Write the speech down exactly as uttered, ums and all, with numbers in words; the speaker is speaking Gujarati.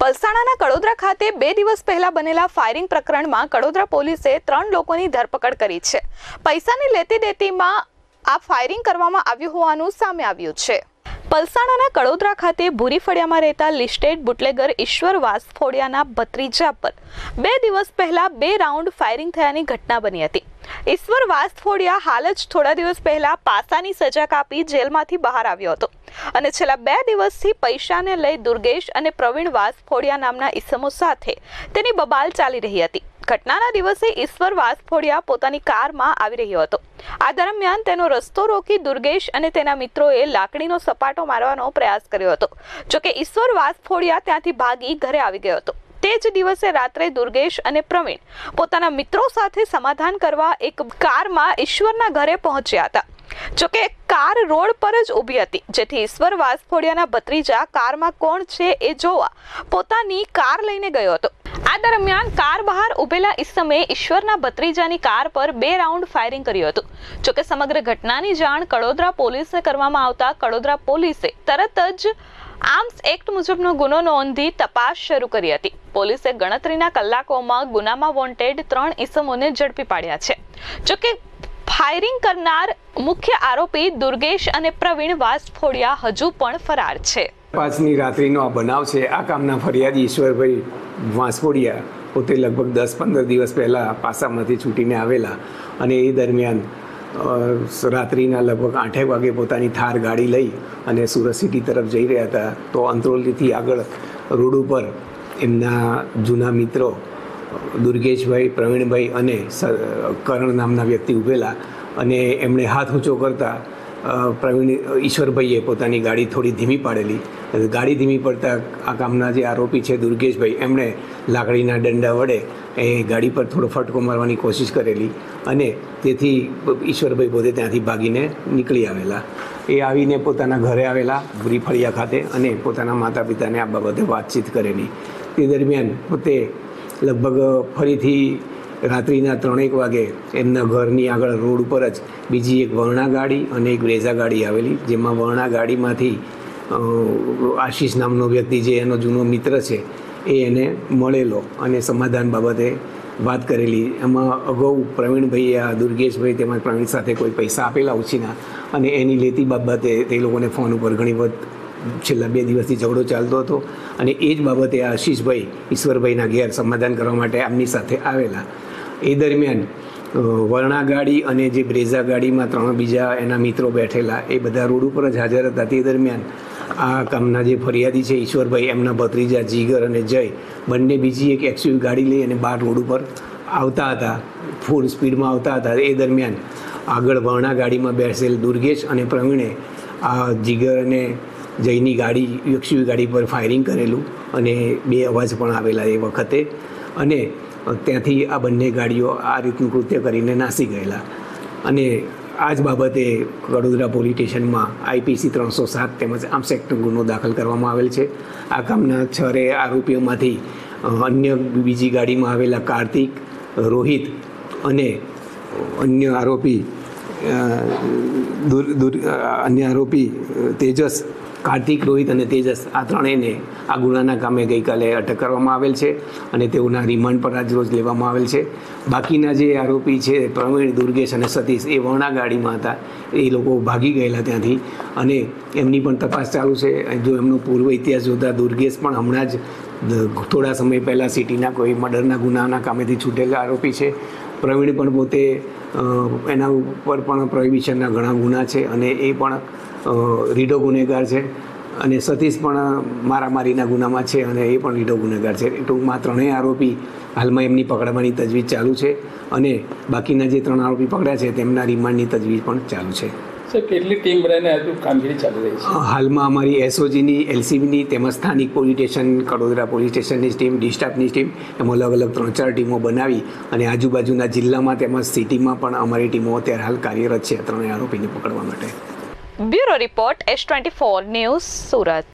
પલસાણાના કડોદરા ખાતે બે દિવસ પહેલા બનેલા ફાયરિંગ પ્રકરણમાં કડોદરા પોલીસે ત્રણ લોકોની ધરપકડ કરી છે. પૈસાની લેતી દેતીમાં આ ફાયરિંગ કરવામાં આવ્યું હોવાનું સામે આવ્યું છે. પલસાણાના કડોદરા ખાતે ભૂરી ફળિયામાં રહેતા લિસ્ટેડ બુટલેગર ઈશ્વર વાસફોડિયાના ભત્રીજા પર બે દિવસ પહેલા બે રાઉન્ડ ફાયરિંગ થયાની ઘટના બની હતી. ઈશ્વર વાસફોડિયા હાલ જ થોડા દિવસ પહેલા પાસાની સજા કાપી જેલમાંથી બહાર આવ્યો હતો અને છેલ્લા બે દિવસથી પૈસાને લઈ દુર્ગેશ અને પ્રવીણ વાસફોડિયા નામના ઈસમો સાથે તેની બબાલ ચાલી રહી હતી. ઘટનાના દિવસે ઈશ્વર વાસફોડિયા પોતાની કારમાં આવી રહ્યો હતો. આ દરમિયાન તેનો રસ્તો રોકી દુર્ગેશ અને તેના મિત્રોએ લાકડીનો સપાટો મારવાનો પ્રયાસ કર્યો હતો. જોકે ઈશ્વર વાસફોડિયા ત્યાંથી ભાગી ઘરે આવી ગયો હતો. તે જ દિવસે રાત્રે દુર્ગેશ અને પ્રવીણ પોતાના મિત્રો સાથે સમાધાન કરવા એક કારમાં ઈશ્વરના ઘરે પહોંચ્યા હતા. જોકે કાર રોડ પર જ ઊભી હતી, જેથી ઈશ્વર વાસફોડિયાના ભત્રીજા કારમાં કોણ છે એ જોવા પોતાની કાર લઈને ગયો હતો. આ દરમિયાન કાર બહાર ઉભેલા ઈસમે ઈશ્વરના ભત્રીજાની કાર પર બે રાઉન્ડ ફાયરિંગ કર્યું હતું. જોકે સમગ્ર ઘટનાની જાણ કડોદરા પોલીસને કરવામાં આવતા કડોદરા પોલીસે તરત જ આર્મ્સ એક્ટ મુજબનો ગુનો નોંધી તપાસ શરૂ કરી હતી. પોલીસે ગણતરીના કલાકોમાં ગુનામાં વોન્ટેડ ત્રણ ઈસમોને ઝડપી પાડ્યા છે. જોકે ફાયરિંગ કરનાર મુખ્ય આરોપી દુર્ગેશ અને પ્રવીણ વાસફોડિયા હજુ પણ ફરાર છે. પાંચની રાત્રિનો આ બનાવ છે. આ કામના ફરિયાદી ઈશ્વરભાઈ વાસફોડિયા પોતે લગભગ દસ પંદર દિવસ પહેલાં પાસામાંથી છૂટીને આવેલા અને એ દરમિયાન રાત્રિના લગભગ આઠેક વાગે પોતાની થાર ગાડી લઈ અને સુરત સિટી તરફ જઈ રહ્યા હતા. તો અંત્રોલીથી આગળ રોડ ઉપર એમના જૂના મિત્રો દુર્ગેશભાઈ, પ્રવીણભાઈ અને કરણ નામના વ્યક્તિ ઊભેલા અને એમણે હાથ ઊંચો કરતા પ્રવીણ ઈશ્વરભાઈએ પોતાની ગાડી થોડી ધીમી પાડેલી. ગાડી ધીમી પડતા આ કામના જે આરોપી છે દુર્ગેશભાઈ, એમણે લાકડીના દંડા વડે એ ગાડી પર થોડો ફટકો મારવાની કોશિશ કરેલી અને તેથી ઈશ્વરભાઈ પોતે ત્યાંથી ભાગીને નીકળી આવેલા. એ આવીને પોતાના ઘરે આવેલા ભૂરી ફળિયા ખાતે અને પોતાના માતા પિતાને આ બાબતે વાતચીત કરેલી. તે દરમિયાન પોતે લગભગ ફરીથી રાત્રિના ત્રણેક વાગે એમના ઘરની આગળ રોડ ઉપર જ બીજી એક વર્ણા ગાડી અને એક બ્રેઝા ગાડી આવેલી, જેમાં વર્ણા ગાડીમાંથી આશીષ નામનો વ્યક્તિ જે એનો જૂનો મિત્ર છે એ એને મળેલો અને સમાધાન બાબતે વાત કરેલી. એમાં અગાઉ પ્રવીણભાઈએ આ દુર્ગેશભાઈ તેમજ પ્રવીણ સાથે કોઈ પૈસા આપેલા ઉછીના અને એની લેતી બાબતે તે લોકોને ફોન ઉપર ઘણી વખત છેલ્લા બે દિવસથી ઝઘડો ચાલતો હતો અને એ જ બાબતે આ આશીષભાઈ ઈશ્વરભાઈના ઘેર સમાધાન કરવા માટે આમની સાથે આવેલા. એ દરમિયાન વર્ણા ગાડી અને જે બ્રેઝા ગાડીમાં ત્રણ બીજા એના મિત્રો બેઠેલા એ બધા રોડ ઉપર જ હાજર હતા. તે દરમિયાન આ કામના જે ફરિયાદી છે ઈશ્વરભાઈ, એમના ભત્રીજા જીગર અને જય બંને બીજી એક એક્સયુવી ગાડી લઈ અને બહાર રોડ ઉપર આવતા હતા, ફૂલ સ્પીડમાં આવતા હતા. એ દરમિયાન આગળ વર્ણા ગાડીમાં બેસેલ દુર્ગેશ અને પ્રવીણે આ જીગર અને જયની ગાડી એક્સયુવી ગાડી પર ફાયરિંગ કરેલું અને બે અવાજ પણ આવેલા એ વખતે અને ત્યાંથી આ બંને ગાડીઓ આ રીતનું કૃત્ય કરીને નાસી ગયેલા. અને આ જ બાબતે કડોદરા પોલીસ સ્ટેશનમાં આઈપીસી ત્રણસો સાત તેમજ આર્મ્સ એક્ટ ગુનો દાખલ કરવામાં આવેલ છે. આ કામના છરે આરોપીઓમાંથી અન્ય બીજી ગાડીમાં આવેલા કાર્તિક, રોહિત અને અન્ય આરોપી દુર દુર અન્ય આરોપી તેજસ, કાર્તિક, રોહિત અને તેજસ આ ત્રણેયને આ ગુનાના કામે ગઈકાલે અટક કરવામાં આવેલ છે અને તેઓના રિમાન્ડ પર આજ રોજ લેવામાં આવેલ છે. બાકીના જે આરોપી છે પ્રવીણ, દુર્ગેશ અને સતીશ એ વર્ણા ગાડીમાં હતા. એ લોકો ભાગી ગયેલા ત્યાંથી અને એમની પણ તપાસ ચાલુ છે. જો એમનો પૂર્વ ઇતિહાસ જોતા દુર્ગેશ પણ હમણાં જ થોડા સમય પહેલાં સિટીના કોઈ મર્ડરના ગુનાના કામેથી છૂટેલા આરોપી છે. પ્રવીણ પણ પોતે એના ઉપર પણ પ્રોહિબિશનના ઘણા ગુના છે અને એ પણ રીઢો ગુનેગાર છે અને સતીશ પણ મારામારીના ગુનામાં છે અને એ પણ રીઢો ગુનેગાર છે. ટૂંકમાં ત્રણેય આરોપી હાલમાં એમની પકડવાની તજવીજ ચાલુ છે અને બાકીના જે ત્રણ આરોપી પકડ્યા છે તેમના રિમાન્ડની તજવીજ પણ ચાલુ છે. સર, કેટલી ટીમ બનાવીને આ કામગીરી ચાલી રહી છે? હાલમાં અમારી એસઓજીની, એલસીબીની તેમજ સ્થાનિક પોલીસ સ્ટેશન, કડોદરા પોલીસ સ્ટેશનની ટીમ, ડી સ્ટાફની ટીમ એમ અલગ અલગ ત્રણ ચાર ટીમો બનાવી અને આજુબાજુના જિલ્લામાં તેમજ સિટીમાં પણ અમારી ટીમો અત્યારે હાલ કાર્યરત છે ત્રણેય આરોપીને પકડવા માટે. Bureau report S twenty four news, Surat.